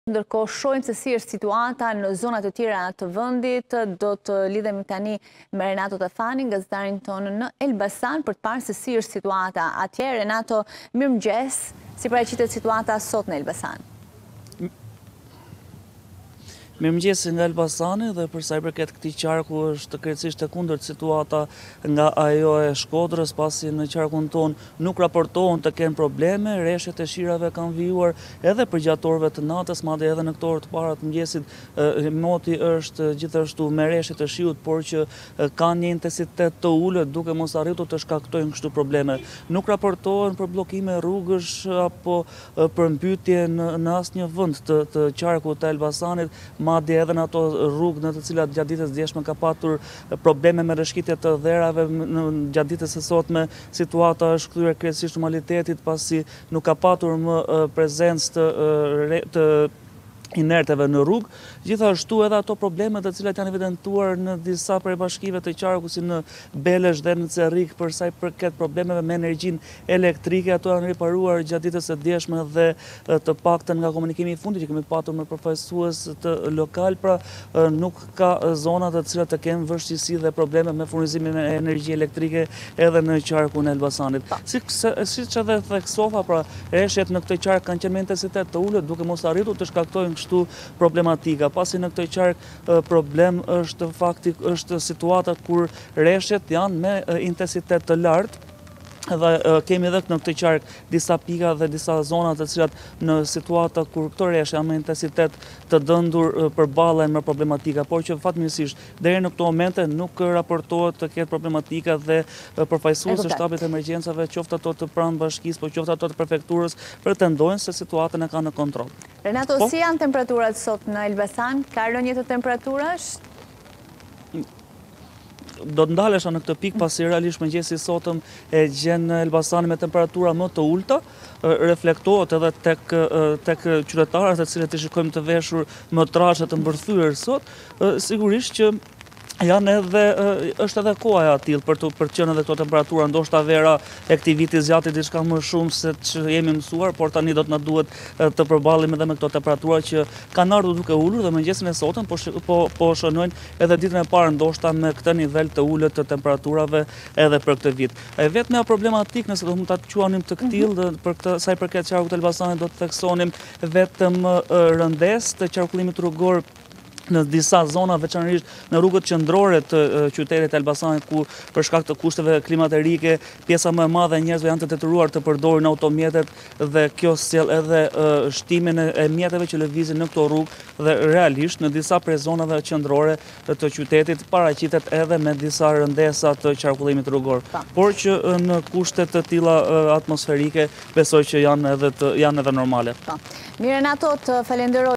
Ndërkohë shohim se si është situata në zonat e tjera të vendit. Do të lidhemi tani me Renato Tefani, gazetarin tonë në Elbasan, për të parë se si është situata atje. Renato, mirëmëngjes. Si paraqitet situata sot në Elbasan? Mirëmëngjes nga Elbasani, dhe për sa i përket këtij qarku është krejtësisht e kundërt situata nga ajo e Shkodrës, pasi në qarkun ton nuk raportohen të kenë probleme, rreshtet e shirave kanë vijuar edhe për gjatë orëve të natës, madje edhe në këto orë të para të mëngjesit moti është gjithashtu me rreshtet e shiut, por që kanë një intensitet të ulët, duke mos arritur të shkaktojnë kështu probleme. Nuk raportohen për bllokime rrugësh apo për mbytje në asnjë vend të qarkut të Elbasanit, madje edhe në ato rrugë në të cilat gjatë ditës djeshme ka patur probleme me rrëshqitje të dherave, gjatë ditës së sotme situata është kthyer krejtësisht normalitetit, pasi nuk ka patur më prezencë të inerteve në rrugë, gjithashtu edhe ato probleme të cilat janë evidentuar në disa prej bashkive të qarkut, si në Belesh dhe në Cerrik, për sa i përket problemeve me energjinë elektrike, ato janë riparuar gjatë ditës së djeshme dhe të paktën nga komunikimi i fundit që kemi patur me përfaqësues të lokal, pra nuk ka zona të cilat të kenë vështirësi dhe probleme me furnizimin e energjisë elektrike edhe në qarkun e Elbasanit. Siç edhe theksova, pra rreshtet në këtë qark kanë qenë me intensitet të ulët, duke mos arritur të shkaktojnë kështu problematika, pasi në këtë qark problem është situata kur rreshtet janë me intensitet të lartë. Dhe kemi edhe në këtë qark disa pika dhe disa zona të cilat në situata kur këto rreshte janë me intensitet të dëndur përballen me problematika, por që fatmirësisht deri në këto momente nuk raportohet të ketë problematika dhe përfaqësues të shtabit të emergjencave, qoftë ato të pranë bashkisë, por qoftë ato të prefekturës, pretendojnë se situatën e kanë në kontroll. Renato, si janë temperaturat sot në Elbasan? Ka rënje të temperaturash? Do të ndalesha në këtë pikë, pasi realisht mëngjesi sotëm e gjen Elbasanin me temperatura më të ulta, reflektohet edhe tek qytetarët të cilët i shikojmë të veshur më trashe të mbërthyer sot, sigurisht që është edhe koha e atill për të qenë edhe këto temperatura, ndoshta vera e këtij viti zgjati diçka më shumë se jemi mësuar, por tani do të na duhet të përballemi edhe me këto temperatura që kanë ardhur duke ulur dhe mëngjesin e sotëm po shënojnë edhe ditën e parë ndoshta me këtë nivel të ulët të temperaturave edhe për këtë vit. Vetmja problematik, nëse do mund ta quajmë të tillë, për këtë sa i përket qarkut të Elbasanit, do të theksonim vetëm rëndesë të qarkullimit rrugor në disa zona, veçanërisht në rrugët qendrore të qytetit të Elbasanit, ku për shkak të kushteve klimaterike pjesa më e madhe e njerëzve janë të detyruar të përdorin automjetet, dhe kjo sjell edhe shtimin e mjeteve që lëvizin në këto rrugë dhe realisht në disa prej zonave qendrore të qytetit paraqitet edhe me disa rëndesa të qarkullimit rrugor. Por që në kushte të tilla atmosferike besoj që janë edhe normale. Mirë, Renato, të falenderoj.